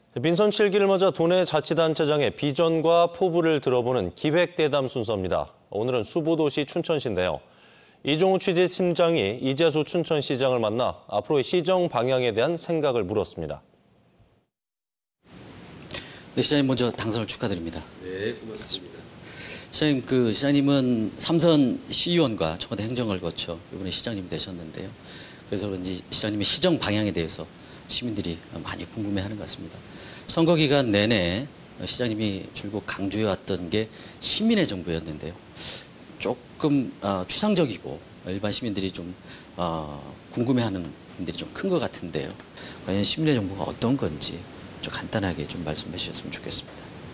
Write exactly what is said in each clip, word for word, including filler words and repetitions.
민선 칠 기를 맞아 도내자치단체장의 비전과 포부를 들어보는 기획대담 순서입니다. 오늘은 수보도시 춘천시인데요. 이종우 취재팀장이 이재수 춘천시장을 만나 앞으로의 시정 방향에 대한 생각을 물었습니다. 네, 시장님 먼저 당선을 축하드립니다. 네, 고맙습니다. 시장님, 그 시장님은 삼선 시의원과 청와대 행정을 거쳐 이번에 시장님이 되셨는데요. 그래서 그런지 시장님의 시정 방향에 대해서 시민들이 많이 궁금해하는 것 같습니다. 선거 기간 내내 시장님이 줄곧 강조해왔던 게 시민의 정부였는데요. 조금 어, 추상적이고 일반 시민들이 좀 어, 궁금해하는 분들이 좀 큰 것 같은데요. 과연 시민의 정부가 어떤 건지 좀 간단하게 좀 말씀해 주셨으면 좋겠습니다.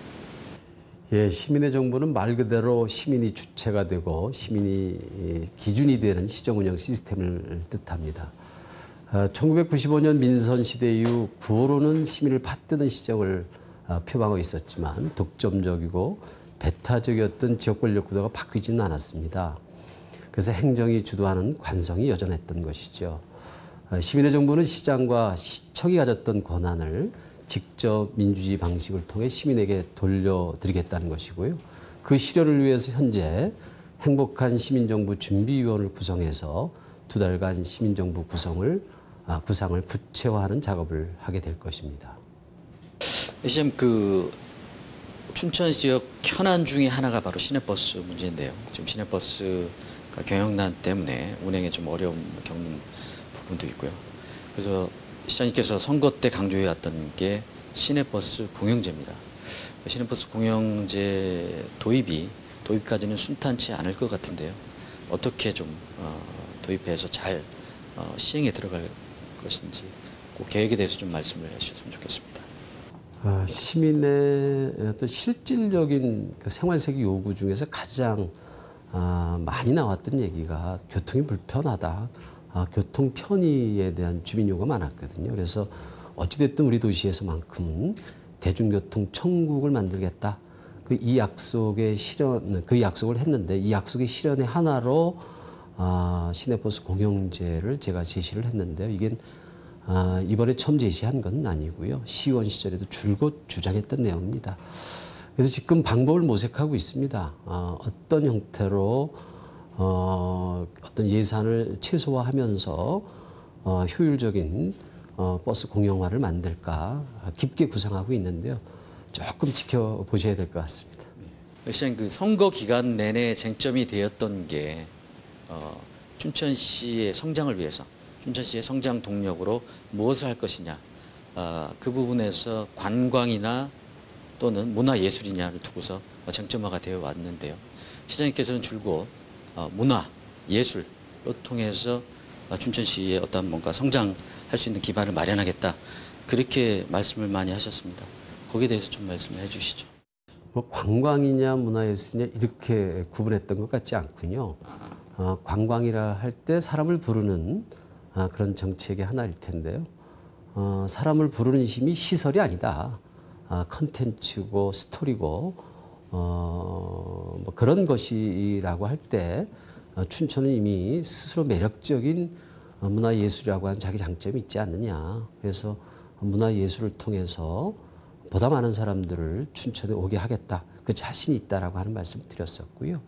예, 시민의 정부는 말 그대로 시민이 주체가 되고 시민이 기준이 되는 시정운영 시스템을 뜻합니다. 어, 천구백구십오 년 민선 시대 이후 구호로는 시민을 받드는 시정을 어, 표방하고 있었지만 독점적이고 배타적이었던 지역 권력 구도가 바뀌지는 않았습니다. 그래서 행정이 주도하는 관성이 여전했던 것이죠. 어, 시민의 정부는 시장과 시청이 가졌던 권한을 직접 민주주의 방식을 통해 시민에게 돌려드리겠다는 것이고요. 그 실현을 위해서 현재 행복한 시민정부 준비위원을 구성해서 두 달간 시민정부 구성을 아, 구상을 구체화하는 작업을 하게 될 것입니다. 시장님, 그 춘천 지역 현안 중에 하나가 바로 시내버스 문제인데요. 지금 시내버스가 경영난 때문에 운행에 좀 어려움 겪는 부분도 있고요. 그래서 시장님께서 선거 때 강조해왔던 게 시내버스 공영제입니다. 시내버스 공영제 도입이 도입까지는 순탄치 않을 것 같은데요. 어떻게 좀 어, 도입해서 잘 어, 시행에 들어갈 것인지 그 계획에 대해서 좀 말씀을 해주셨으면 좋겠습니다. 아, 시민의 어떤 실질적인 그 생활세계 요구 중에서 가장 아, 많이 나왔던 얘기가 교통이 불편하다. 아, 교통 편의에 대한 주민 요구가 많았거든요. 그래서 어찌됐든 우리 도시에서만큼은 대중교통 천국을 만들겠다. 그 이 약속의 실현, 그 약속을 했는데 이 약속의 실현의 하나로 아, 시내버스 공영제를 제가 제시를 했는데요. 이게 아, 이번에 처음 제시한 건 아니고요. 시의원 시절에도 줄곧 주장했던 내용입니다. 그래서 지금 방법을 모색하고 있습니다. 아, 어떤 형태로 어, 어떤 예산을 최소화하면서 어, 효율적인 어, 버스 공영화를 만들까 깊게 구상하고 있는데요. 조금 지켜보셔야 될 것 같습니다. 시장님, 그 선거 기간 내내 쟁점이 되었던 게 어, 춘천시의 성장을 위해서 춘천시의 성장 동력으로 무엇을 할 것이냐, 어, 그 부분에서 관광이나 또는 문화예술이냐를 두고서 쟁점화가 되어 왔는데요. 시장님께서는 줄곧 어, 문화, 예술을 통해서 춘천시의 어떤 뭔가 성장할 수 있는 기반을 마련하겠다. 그렇게 말씀을 많이 하셨습니다. 거기에 대해서 좀 말씀을 해 주시죠. 뭐 관광이냐 문화예술이냐 이렇게 구분했던 것 같지 않군요. 어, 관광이라 할 때 사람을 부르는 아, 그런 정책의 하나일 텐데요. 어, 사람을 부르는 힘이 시설이 아니다. 아, 컨텐츠고 스토리고 어, 뭐 그런 것이라고 할 때 어, 춘천은 이미 스스로 매력적인 어, 문화예술이라고 하는 자기 장점이 있지 않느냐. 그래서 문화예술을 통해서 보다 많은 사람들을 춘천에 오게 하겠다. 그 자신이 있다라고 하는 말씀을 드렸었고요.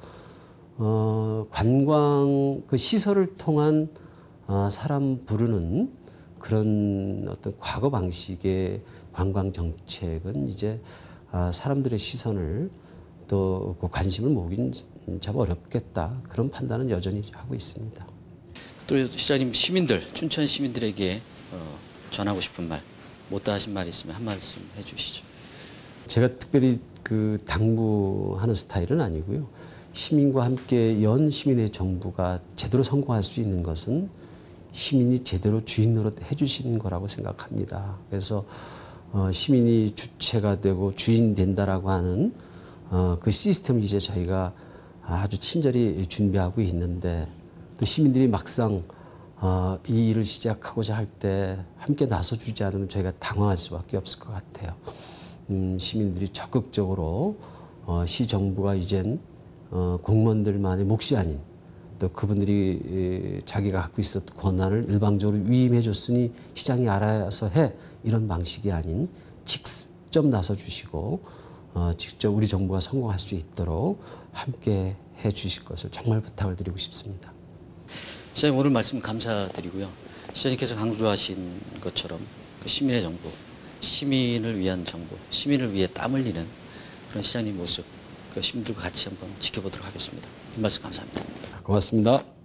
어, 관광 그 시설을 통한 어, 사람 부르는 그런 어떤 과거 방식의 관광 정책은 이제 아, 사람들의 시선을 또 그 관심을 모으긴 참 어렵겠다. 그런 판단은 여전히 하고 있습니다. 또 시장님, 시민들, 춘천 시민들에게 어, 전하고 싶은 말, 못다 하신 말 있으면 한 말씀 해주시죠. 제가 특별히 그 당부하는 스타일은 아니고요. 시민과 함께 연 시민의 정부가 제대로 성공할 수 있는 것은 시민이 제대로 주인 노릇 해주시는 거라고 생각합니다. 그래서 어, 시민이 주체가 되고 주인 된다라고 하는 어, 그 시스템을 이제 저희가 아주 친절히 준비하고 있는데 또 시민들이 막상 어, 이 일을 시작하고자 할 때 함께 나서주지 않으면 저희가 당황할 수밖에 없을 것 같아요. 음, 시민들이 적극적으로 어, 시 정부가 이젠 어, 공무원들만의 몫이 아닌 또 그분들이 자기가 갖고 있었던 권한을 일방적으로 위임해 줬으니 시장이 알아서 해 이런 방식이 아닌 직, 직접 나서 주시고 어, 직접 우리 정부가 성공할 수 있도록 함께 해 주실 것을 정말 부탁을 드리고 싶습니다. 시장님 오늘 말씀 감사드리고요. 시장님께서 강조하신 것처럼 그 시민의 정부, 시민을 위한 정부, 시민을 위해 땀 흘리는 그런 시장님 모습, 그 시민들과 같이 한번 지켜보도록 하겠습니다. 이 말씀 감사합니다. 고맙습니다.